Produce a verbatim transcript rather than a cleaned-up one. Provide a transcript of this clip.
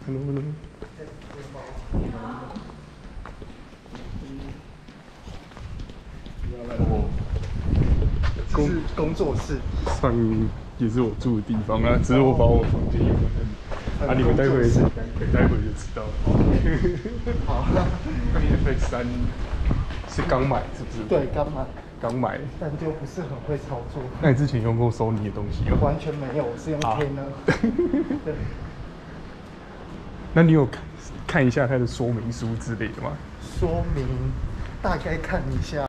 Hello Hello。我这是工作室， 上也是我住的地方啊，只是我把我房间用的，啊，你们待会是待会就知道了。 好。 Netflix 三是刚买是不是？ 对，刚买。 刚买， 但就不是很会操作。 那你之前用过 Sony 的东西吗？ 完全没有，我是用 Canon。对。 那你有看看一下它的说明书之类的吗？ 说明大概看一下。